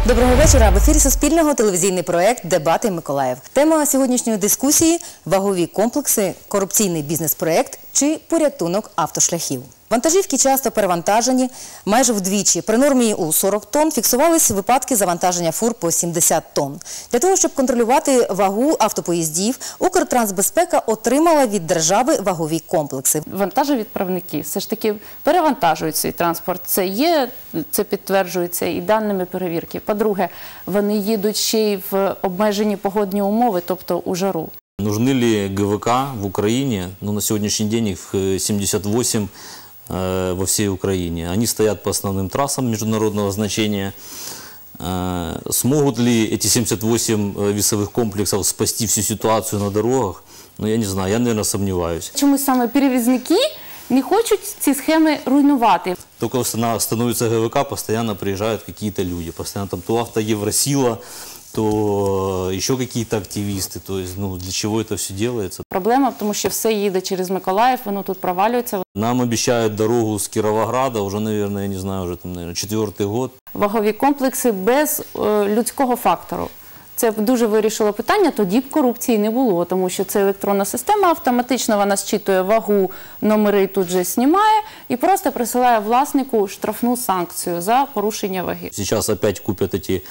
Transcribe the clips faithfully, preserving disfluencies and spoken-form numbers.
Доброго вечора. В ефірі Суспільного телевізійний проект «Дебати Миколаїв». Тема сьогоднішньої дискусії – вагові комплекси, корупційний бізнес-проект чи порятунок автошляхів. Вантажівки часто перевантажені, майже вдвічі. При нормі у сорок тонн фіксувались випадки завантаження фур по сімдесят тонн. Для того, щоб контролювати вагу автопоїздів, Укртрансбезпека отримала від держави вагові комплекси. Вантажовідправники все ж таки перевантажують свій транспорт. Це є, це підтверджується і даними перевірки. По-друге, вони їдуть ще й в обмежені погодні умови, тобто у жару. Нужны ли ГВК в Украине? Ну, на сегодняшний день их семьдесят восемь э, во всей Украине. Они стоят по основным трассам международного значения. Э, смогут ли эти семьдесят восемь весовых комплексов спасти всю ситуацию на дорогах? Ну, я не знаю, я, наверное, сомневаюсь. Чомусь саме перевізники не хочуть ці схеми руйнувати. Только становится ГВК, постоянно приезжают какие-то люди. Постоянно там то автоевросила, то еще какие-то активисты. То есть, ну, для чего это все делается? Проблема в тому, що все їде через Миколаїв, воно тут провалюється. Нам обещают дорогу с Кировограда уже, наверное, я не знаю, уже там, наверное, четвертый год. Вагові комплекси без е, людського фактору. Це б дуже вирішило питання, тоді б корупції не було, тому що це електронна система, автоматично вона зчитує вагу, номери тут же знімає і просто присилає власнику штрафну санкцію за порушення ваги. Сейчас опять купят эти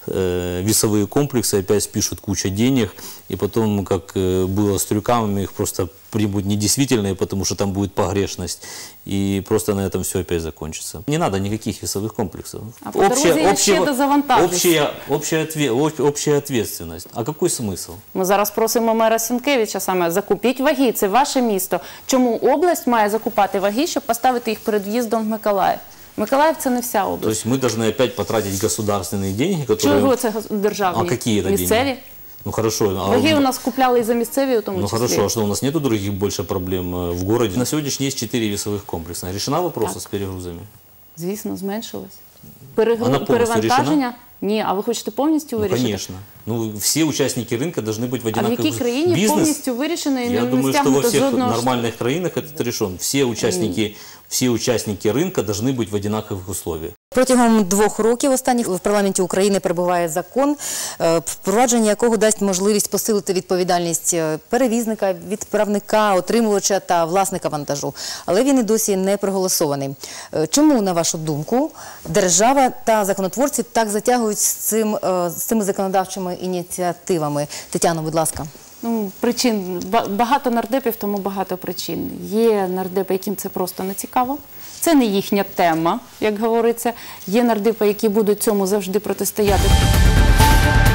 э, весовые комплексы, опять спишут кучу денег, и потом, как э, было с трюками, их просто примут недействительные, потому что там будет погрешность, и просто на этом все опять закончится. Не надо никаких весовых комплексов. А по дорозі ще дозавантажується. Общая, общая, отве, общая ответственность. А какой смысл? Ми зараз просимо мера Сенкевича саме закупіть ваги, це ваше місто. Чому область має закупати ваги, щоб поставити їх перед в'їздом в Миколаїв? Миколаїв – це не вся область. То есть мы должны опять потратить государственные деньги, которые... Чого це державні? А какие это місцеві? деньги? Ну хорошо. Ваги у нас купляли и за місцеві, у тому Ну числі. хорошо, а что, у нас нету других больше проблем в городе? На сегодняшний есть четыре весовых комплекса. Решена вопрос Так. с перегрузами? Звісно, зменшилось. Перегру... Вона повністю Перевантаження? рішена? Ні, а ви хочете повністю Ну, вирішити? конечно. Ну, все участники рынка должны быть в А в одинаковых... якій країні Бизнес, повністю вирішено і я не думаю, что во стягнуто всех жодного... нормальных краинах это решен. Все участники, все участники рынка должны быть в одинаковых условиях. Протягом двох років останніх в парламенті України перебуває закон, впровадження якого дасть можливість посилити відповідальність перевізника, відправника, отримувача та власника вантажу. Але він і досі не проголосований. Чому, на вашу думку, держава та законотворці так затягують з, цим, з цими законодавчими ініціативами? Тетяно, будь ласка. Ну, причин, багато нардепів, тому багато причин. Є нардепи, яким це просто не цікаво. Це не їхня тема, як говориться. Є нардепи, які будуть цьому завжди протистояти.